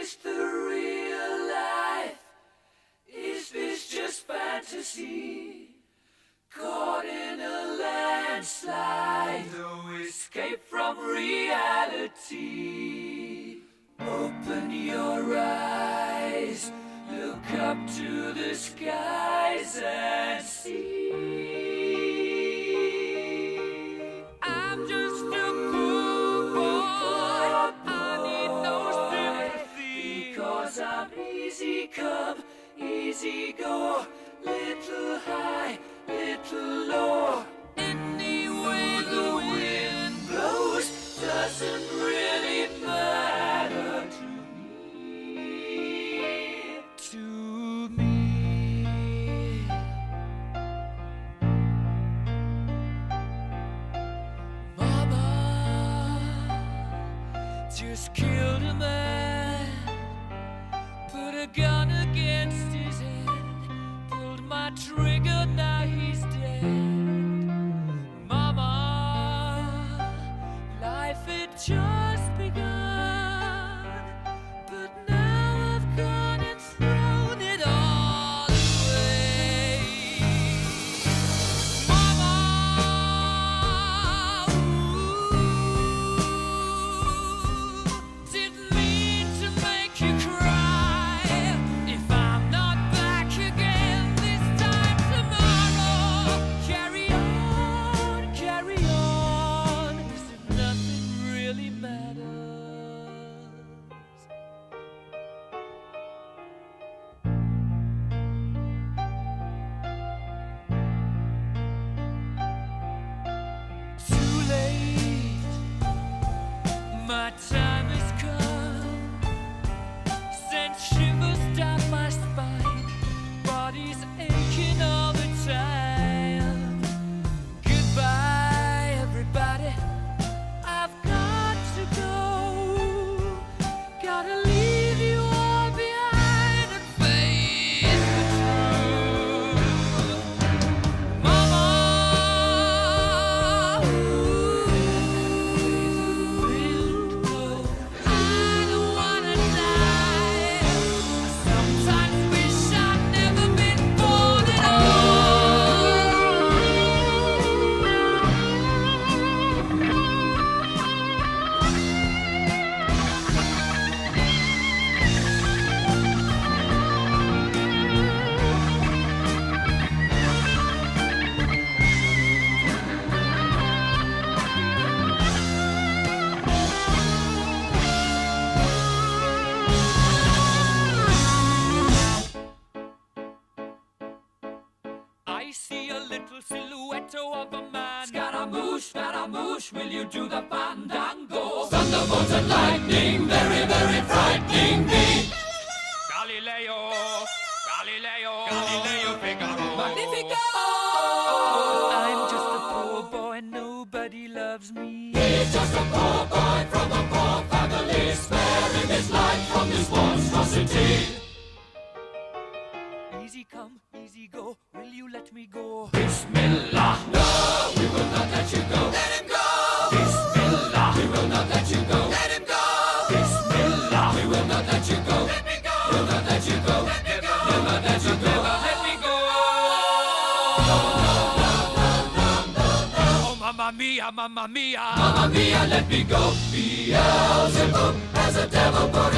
this the real life? Is this just fantasy? Caught in a landslide, no escape from reality. Open your eyes, look up to the skies and see. I'm just a poor boy, I need no sympathy, because I'm easy come, easy go, little high, little low. Any way the wind blows doesn't really matter to me. To me. Mama just killed a man, put a gun against his head, pulled my trigger, now he's dead. Mama, life had just begun, but now I've gone and thrown it all away. Mama, didn't mean to make you cry. If I'm not back again this time tomorrow, carry on, carry on, as if nothing really matters. Too late, my time has come, sent shivers down my spine, body's aching all the time. Goodbye, everybody, I've got to go, gotta leave you all behind and face the truth. Mama, I don't wanna die. I sometimes wish I'd never been born at I see a little silhouette of a man. Scaramouche, will you do the fandango? Thunderbolts and lightning, very, very frightening me. Galileo, Figaro. Magnifico! I'm just a poor boy, nobody loves me. He's just a poor boy from a poor family, sparing his life from this monstrosity. Easy come, easy go, will you let me go? Bismillah, no, we will not let you go. Let him go! Bismillah, we will not let you go. Let him go! Bismillah, we will not let you go. Let me go! We'll not let you go. Let me go! We'll not let you go. Let me go! Oh, mamma mia, mamma mia. Mamma mia, let me go. Beelzebub has a devil put